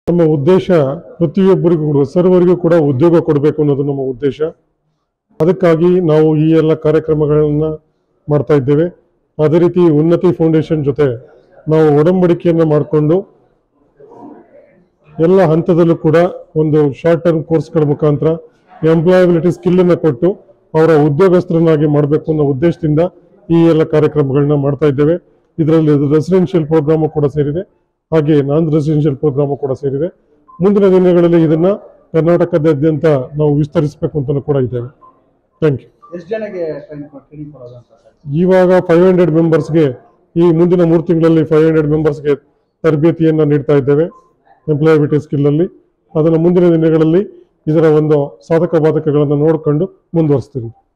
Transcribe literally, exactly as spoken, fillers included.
ನಮ್ಮ ಉದ್ದೇಶ ಪ್ರತಿಯೊಬ್ಬರಿಗೂ ಕೂಡ ಸರ್ವರಿಗೂ ಕೂಡ ಉದ್ಯೋಗ ಕೊಡಬೇಕು ಅನ್ನೋದು ನಮ್ಮ ಉದ್ದೇಶ. ಅದಕ್ಕಾಗಿ ನಾವು ಈ ಎಲ್ಲ ಕಾರ್ಯಕ್ರಮಗಳನ್ನ ಮಾಡ್ತಾ ಇದ್ದೇವೆ. ಅದೇ ರೀತಿ ಉನ್ನತಿ ಫೌಂಡೇಶನ್ ಜೊತೆ ನಾವು ಒಡಂಬಡಿಕೆಯನ್ನು ಮಾಡಿಕೊಂಡು ಎಲ್ಲ ಹಂತದಲ್ಲೂ ಕೂಡ ಒಂದು ಶಾರ್ಟ್ ಟರ್ಮ್ ಕೋರ್ಸ್ಗಳ ಮುಖಾಂತರ ಎಂಪ್ಲಾಯಬಿಲಿಟಿ ಸ್ಕಿಲ್ ಅನ್ನು ಕೊಟ್ಟು ಅವರ ಉದ್ಯೋಗಸ್ಥರನ್ನಾಗಿ ಮಾಡಬೇಕು ಅನ್ನೋ ಉದ್ದೇಶದಿಂದ ಈ ಎಲ್ಲ ಕಾರ್ಯಕ್ರಮಗಳನ್ನ ಮಾಡ್ತಾ ಇದ್ದೇವೆ. ಇದರಲ್ಲಿ ರೆಸಿಡೆನ್ಷಿಯಲ್ ಪ್ರೋಗ್ರಾಮು ಕೂಡ ಸೇರಿದೆ, ಹಾಗೆ ನಾನ್ ರೆಸಿಡೆನ್ಷಿಯಲ್ ಪ್ರೋಗ್ರಾಮು ಕೂಡ ಸೇರಿದೆ. ಮುಂದಿನ ದಿನಗಳಲ್ಲಿ ಇದನ್ನ ಕರ್ನಾಟಕದಾದ್ಯಂತ ನಾವು ವಿಸ್ತರಿಸಬೇಕು ಅಂತ ಕೂಡ ಇದ್ದೇವೆ. Thank you. ಇವಾಗ ಫೈವ್ ಹಂಡ್ರೆಡ್ ಮೆಂಬರ್ಸ್ಗೆ ಈ ಮುಂದಿನ ಮೂರು ತಿಂಗಳಲ್ಲಿ ಫೈವ್ ಹಂಡ್ರೆಡ್ ಮೆಂಬರ್ಸ್ಗೆ ತರಬೇತಿಯನ್ನು ನೀಡ್ತಾ ಇದ್ದೇವೆ ಎಂಪ್ಲಾಯಬಿಲಿಟಿ ಸ್ಕಿಲ್ ಅಲ್ಲಿ. ಅದನ್ನು ಮುಂದಿನ ದಿನಗಳಲ್ಲಿ ಇದರ ಒಂದು ಸಾಧಕ ಬಾಧಕಗಳನ್ನು ನೋಡಿಕೊಂಡು ಮುಂದುವರಿಸ್ತೀವಿ.